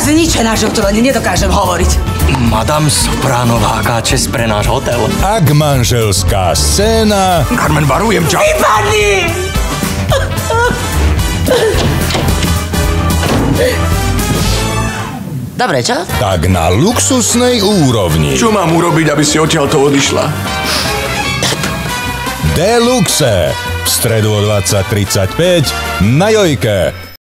zničená, že o to ani nedokážem hovoriť. Madame Sopránová, aká čest pre náš hotel. Ak manželská scéna... Carmen, varujem ťa. Vypadni! Dobre, čo? Tak na luxusnej úrovni. Čo mám urobiť, aby si odtiaľto odišla? Deluxe. V stredu o 20:35 na Jojke.